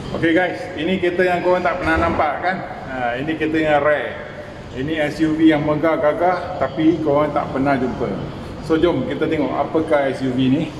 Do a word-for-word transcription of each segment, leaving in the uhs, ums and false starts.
Okay guys, ini kereta yang korang tak pernah nampak kan? Ha, ini kereta yang rare. Ini S U V yang megah gagah tapi korang tak pernah jumpa. So jom kita tengok apakah S U V ni.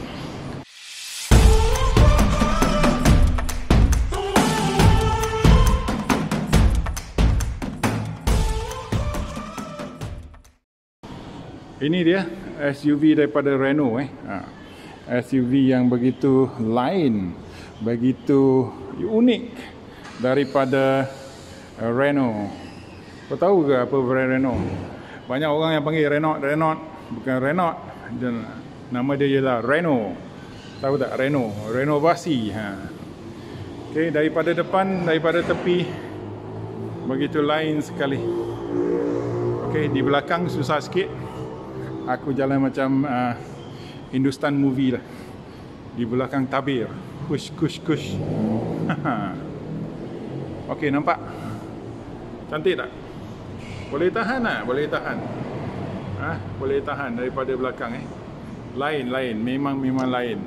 Ini dia S U V daripada Renault eh. Ha. S U V yang begitu lain, begitu unik daripada uh, Renault. Kau tahu ke apa brand Renault? Banyak orang yang panggil Renault, Renault, bukan Renault. Dan nama dia ialah Renault. Tahu tak Renault? Renovasi. Ha. Okey, daripada depan, daripada tepi begitu lain sekali. Okey, di belakang susah sikit. Aku jalan macam uh, Hindustan movie lah. Di belakang tabir. Kush, kush, kush. Okey, nampak? Cantik tak? Boleh tahan tak? Boleh tahan. Ha? Boleh tahan daripada belakang eh. Lain, lain. Memang, memang lain.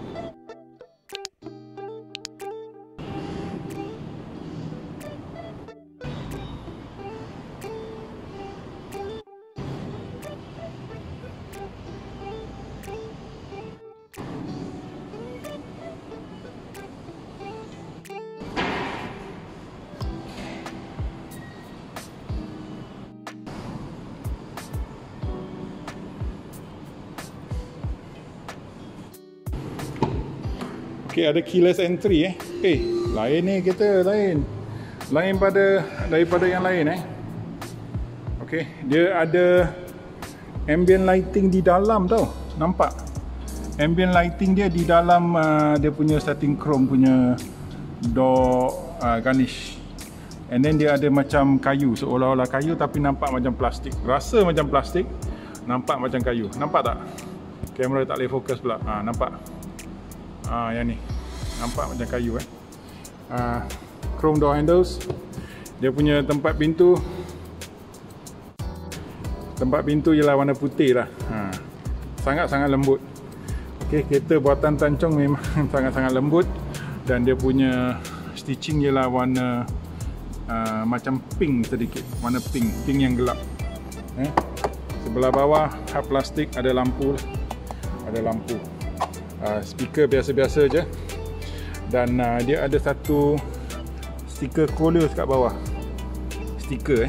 Okey, ada keyless entry eh. Eh, lain ni kita lain. Lain pada daripada yang lain eh. Okey, dia ada ambient lighting di dalam tau. Nampak? Ambient lighting dia di dalam uh, dia punya starting chrome punya door uh, garnish. And then dia ada macam kayu, seolah-olah kayu tapi nampak macam plastik. Rasa macam plastik, nampak macam kayu. Nampak tak? Kamera tak boleh fokus pula. Ha, nampak? Ah, yang ni nampak macam kayu eh. Ah, chrome door handles. Dia punya tempat pintu, tempat pintu ialah warna putih lah. Ha, sangat-sangat lembut. Okey, kereta buatan Tan Chong memang sangat-sangat lembut. Dan dia punya stitching ialah warna uh, macam pink sedikit, warna pink, pink yang gelap. Eh, sebelah bawah hard plastik, ada lampu, ada lampu. Uh, speaker biasa-biasa je. Dan uh, dia ada satu stiker Coolers kat bawah. Stiker eh.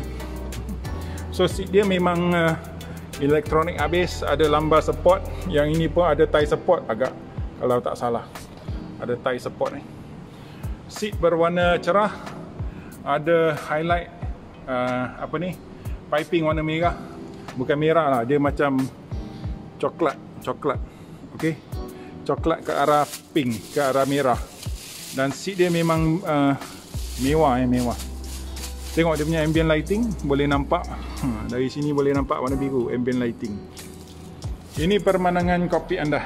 So seat dia memang uh, elektronik habis. Ada lumbar support. Yang ini pun ada thigh support agak, kalau tak salah. Ada thigh support eh. Seat berwarna cerah. Ada highlight uh, apa ni, piping warna merah. Bukan merah lah, dia macam coklat. Coklat. Okay, coklat ke arah pink, ke arah merah. Dan seat dia memang uh, mewah eh, mewah. Tengok dia punya ambient lighting, boleh nampak ha, dari sini boleh nampak warna biru, ambient lighting. Ini permandangan kokpit anda.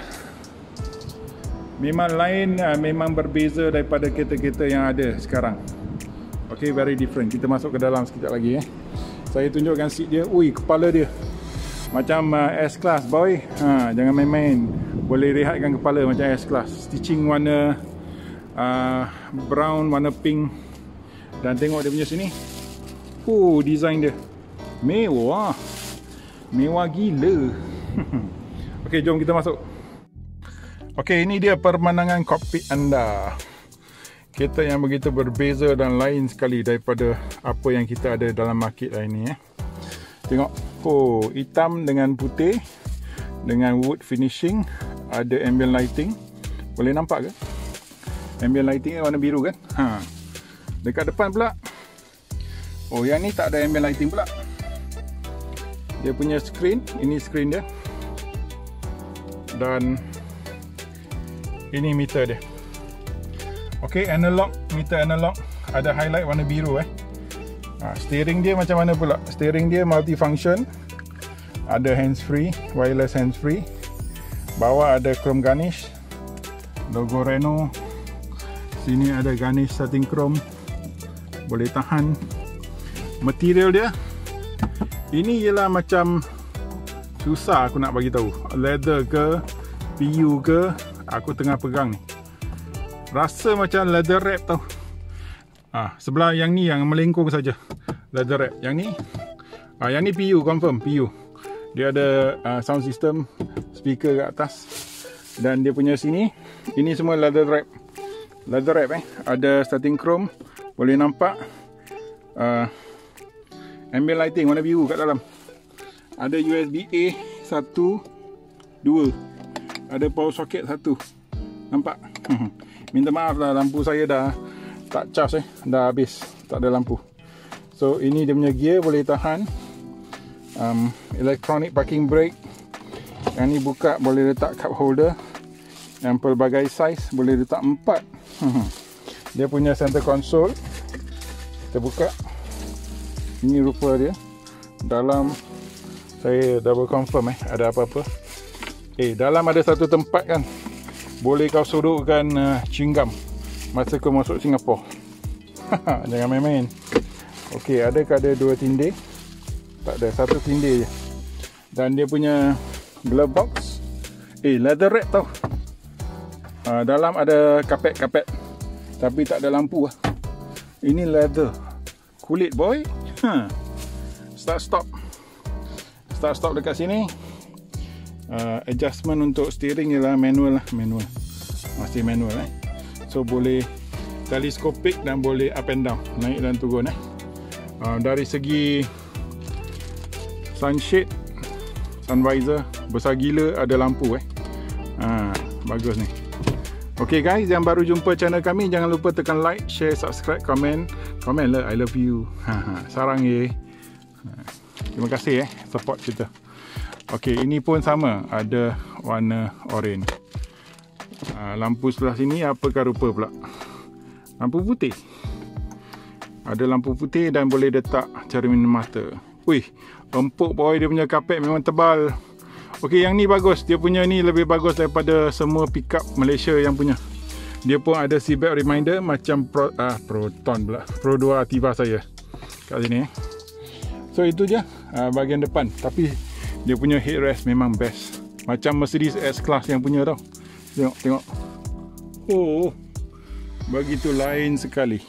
Memang lain, uh, memang berbeza daripada kereta-kereta yang ada sekarang. Okay, very different. Kita masuk ke dalam sekejap lagi eh. Saya tunjukkan seat dia. Ui, kepala dia macam uh, S-Class boy. Ha, jangan main-main. Boleh rehatkan kepala macam S-Class. Stitching warna uh, brown, warna pink. Dan tengok dia punya sini. Oh, design dia mewah. Mewah gila. Okey, jom kita masuk. Okey, ini dia permandangan kokpit anda. Kereta yang begitu berbeza dan lain sekali daripada apa yang kita ada dalam market lain ni eh. Tengok. Oh, hitam dengan putih dengan wood finishing. Ada ambient lighting. Boleh nampak ke? Ambient lighting warna biru kan? Ha. Dekat depan pula. Oh, yang ni tak ada ambient lighting pula. Dia punya screen, ini screen dia. Dan ini meter dia. Okey, analog, meter analog. Ada highlight warna biru eh. Ha, steering dia macam mana pula? Steering dia multifunction. Ada hands free, wireless hands free. Bawah ada chrome garnish, logo Renault. Sini ada garnish setting chrome. Boleh tahan. Material dia, ini ialah macam susah aku nak bagi tahu. Leather ke, P U ke, aku tengah pegang ni. Rasa macam leather wrap tau. Ah, sebelah yang ni yang melengkung saja. Leather wrap. Yang ni, ah, yang ni P U confirm P U. Dia ada uh, sound system, speaker kat atas. Dan dia punya sini, ini semua leather wrap. Leather wrap eh. Ada starting chrome, boleh nampak. Uh, ambient lighting warna biru kat dalam. Ada U S B A satu, dua. Ada power socket satu. Nampak? Minta maaf lah, lampu saya dah tak charge eh, dah habis, tak ada lampu. So ini dia punya gear, boleh tahan. um, Electronic parking brake. Yang ni buka boleh letak cup holder. Yang pelbagai size, boleh letak empat. Dia punya center console, kita buka. Ini rupa dia. Dalam, saya double confirm eh, ada apa-apa. Eh, dalam ada satu tempat kan, boleh kau sodokkan uh, chewing gum masa kau masuk Singapura. Jangan main-main. Okey, adakah ada dua tindih? Tak ada, satu tindih je. Dan dia punya glove box, eh leather wrap tau. uh, Dalam ada kapet-kapet, tapi tak ada lampu lah. Ini leather, kulit boy. huh. Start stop, start stop dekat sini. uh, Adjustment untuk steering ialah manual lah. Manual, masih manual eh. So boleh teleskopik dan boleh up and down, naik dan turun eh. uh, Dari segi sunshade, sun visor besar gila, ada lampu eh. uh, Bagus ni. Ok guys, yang baru jumpa channel kami, jangan lupa tekan like, share, subscribe, komen. Komen lah, I love you. Sarang ye. Terima kasih eh, support kita. Ok, ini pun sama, ada warna orange. uh, Lampu sebelah sini apakah rupa pula? Lampu putih. Ada lampu putih dan boleh letak cermin mata. Wih, empuk boy, dia punya kapet memang tebal. Ok, yang ni bagus. Dia punya ni lebih bagus daripada semua pickup Malaysia yang punya. Dia pun ada seatbelt reminder macam Pro, ah, Proton pula, Pro dua Ativa saya kat sini eh. So itu je uh, bahagian depan. Tapi dia punya headrest memang best, macam Mercedes S-Class yang punya tau. Tengok, tengok. Oh, begitu lain sekali.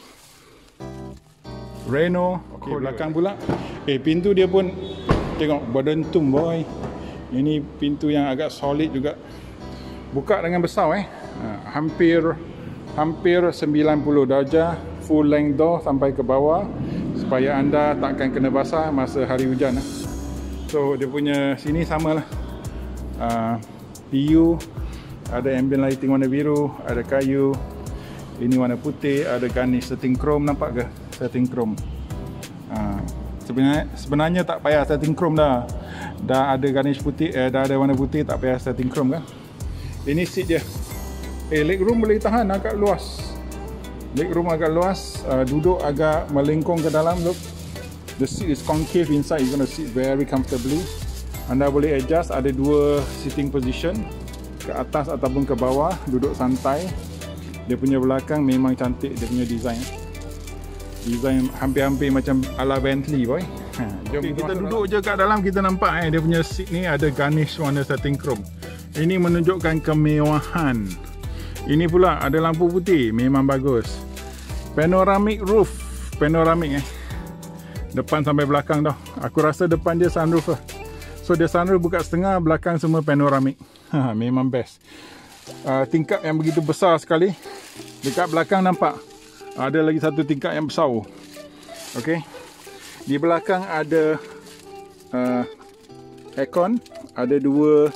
Renault. Okay, belakang pula. Eh, pintu dia pun tengok berdentum boy. Ini pintu yang agak solid juga. Buka dengan besar eh. Ha, hampir hampir sembilan puluh darjah, full length door sampai ke bawah supaya anda takkan kena basah masa hari hujan eh. So dia punya sini samalah. Uh, P U, ada ambient lighting warna biru, ada kayu. Ini warna putih, ada garnish setting chrome, nampak ke? Setting chrome. Uh, sebenarnya sebenarnya tak payah setting chrome dah. Dah ada garnish putih, eh, dah ada warna putih, tak payah setting chrome kan. Ini seat dia. Eh, legroom boleh tahan, agak luas. Legroom agak luas, uh, duduk agak melengkung ke dalam. Look, the seat is concave inside. You're gonna sit very comfortably. Anda boleh adjust, ada dua sitting position, ke atas ataupun ke bawah, duduk santai. Dia punya belakang memang cantik, dia punya design. Design hampir-hampir macam ala Bentley boy. Ha, jom okay, kita duduk dalam je kat dalam, kita nampak eh dia punya seat ni ada garnish warna setting chrome. Ini menunjukkan kemewahan. Ini pula ada lampu putih, memang bagus. Panoramic roof, panoramic eh. Depan sampai belakang dah. Aku rasa depan dia sunroof lah. So dia sunroof buka setengah, belakang semua panoramic. Ha, memang best. Uh, tingkap yang begitu besar sekali. Dekat belakang nampak ada lagi satu tingkap yang besar. Okey. Di belakang ada uh, aircon, ada dua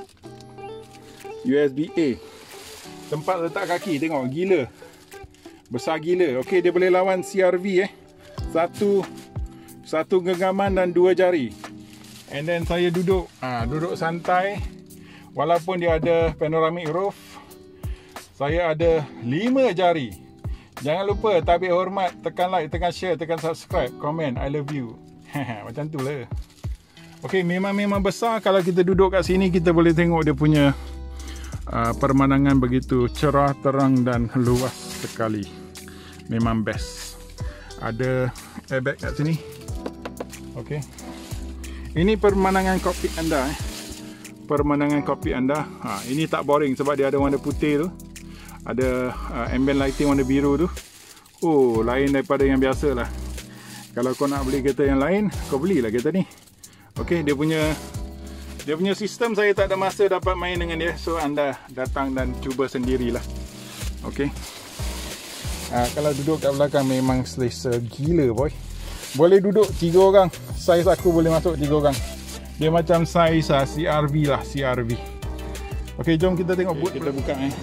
U S B A. Tempat letak kaki, tengok gila. Besar gila. Okey, dia boleh lawan C R V eh. Satu satu genggaman dan dua jari. And then saya duduk, ah ha, duduk santai. Walaupun dia ada panoramic roof, saya ada lima jari. Jangan lupa tabik hormat, tekan like, tekan share, tekan subscribe, komen, I love you. Macam tu lah. Ok, memang-memang besar. Kalau kita duduk kat sini, kita boleh tengok dia punya uh, pemandangan begitu cerah, terang dan luas sekali. Memang best. Ada airbag kat sini. Ok. Ini pemandangan kokpit anda eh. Pemandangan kokpit anda. Ha, ini tak boring sebab dia ada warna putih tu. Ada uh, ambient lighting warna biru tu. Oh, lain daripada yang biasa lah. Kalau kau nak beli kereta yang lain, kau belilah kereta ni. Okey, dia punya dia punya sistem saya tak ada masa dapat main dengan dia. So anda datang dan cuba sendirilah. Okey. Uh, kalau duduk kat belakang memang selesa gila boy. Boleh duduk tiga orang. Saiz aku boleh masuk tiga orang. Dia macam saiz uh, C R V lah, C R V. Okey, jom kita tengok boot. Kita buka eh.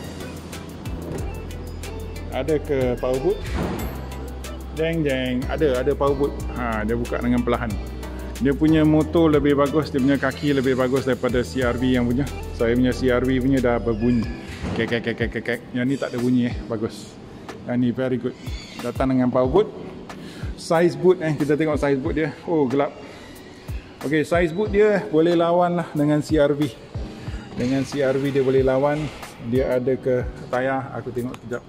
Ada ke power boot? Jeng jeng, ada ada power boot. Ha, dia buka dengan perlahan. Dia punya motor lebih bagus, dia punya kaki lebih bagus daripada C R V yang punya. Saya punya C R V punya dah berbunyi. Kek kek kek kek kek. Yang ni tak ada bunyi eh, bagus. Yang ni very good. Datang dengan power boot. Size boot eh, kita tengok size boot dia. Oh, gelap. Okey, size boot dia boleh lawan lah dengan C R V. Dengan C R V dia boleh lawan. Dia ada ke tayar, aku tengok sekejap.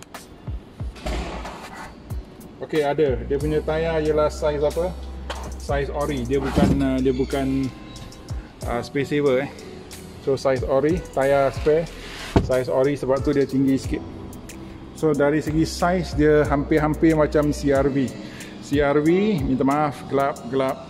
Okey, ada. Dia punya tayar ialah size apa? Size ori. Dia bukan uh, dia bukan uh, space saver eh. So size ori, tayar spare. Size ori sebab tu dia tinggi sikit. So dari segi size dia hampir-hampir macam C R V. C R V, minta maaf, gelap-gelap.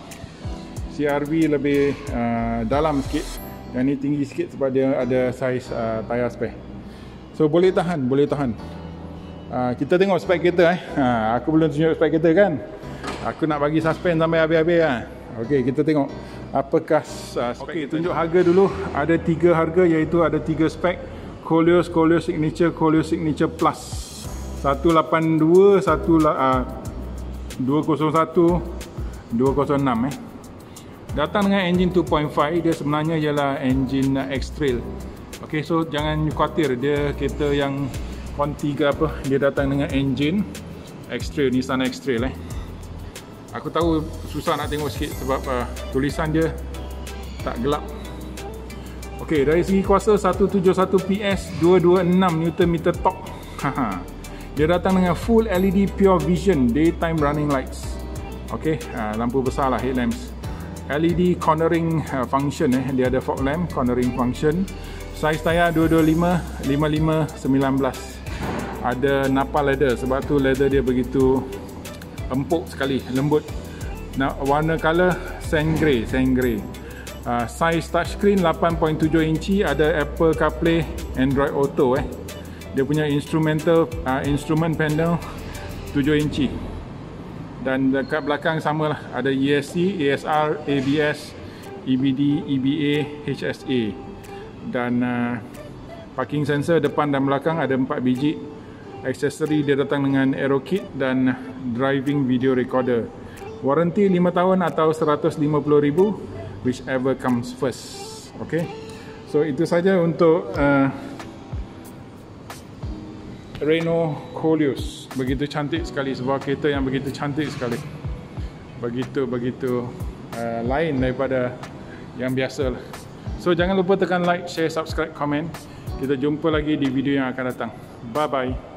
C R V lebih uh, dalam sikit. Yang ni tinggi sikit sebab dia ada saiz uh, tayar spare. So boleh tahan, boleh tahan. Uh, kita tengok spek kereta eh. Uh, aku belum tunjuk spek kereta kan. Aku nak bagi suspend sampai habis-habis lah. Okey, kita tengok apakah uh, spek. Okey, tunjuk harga dulu. Ada tiga harga, iaitu ada tiga spek. Koleos, Koleos Signature, Koleos Signature Plus. seratus lapan puluh dua, satu uh, dua kosong satu, dua kosong enam eh. Datang dengan engine two point five, dia sebenarnya ialah engine X-Trail. Okey, so jangan khawatir dia kereta yang Conti ke apa, dia datang dengan engine X-Trail, Nissan X-Trail eh. Aku tahu susah nak tengok sikit sebab uh, tulisan dia tak gelap. Okey, dari segi kuasa seratus tujuh puluh satu P S, dua ratus dua puluh enam Newton meter torque. Dia datang dengan full L E D Pure Vision Daytime Running Lights. Okey, uh, lampu besar lah, headlamps. L E D cornering uh, function eh, dia ada fog lamp cornering function. Saiz tayar dua dua lima, lima lima, sembilan belas. Ada Napa leather, sebab tu leather dia begitu empuk sekali, lembut. Nah, warna color sand grey, sand grey. Uh, saiz touchscreen lapan perpuluhan tujuh inci, ada Apple CarPlay, Android Auto eh. Dia punya instrumental uh, instrument panel tujuh inci. Dan dekat belakang samalah, ada E S C, A S R, A B S, E B D, E B A, H S A. Dan uh, parking sensor depan dan belakang ada empat biji. Aksesori dia datang dengan Aero Kit dan driving video recorder. Waranti lima tahun atau seratus lima puluh ribu, whichever comes first. Okay, so itu saja untuk uh, Renault Koleos. Begitu cantik sekali, sebuah kereta yang begitu cantik sekali. Begitu begitu uh, lain daripada yang biasa lah. So jangan lupa tekan like, share, subscribe, komen. Kita jumpa lagi di video yang akan datang. Bye bye.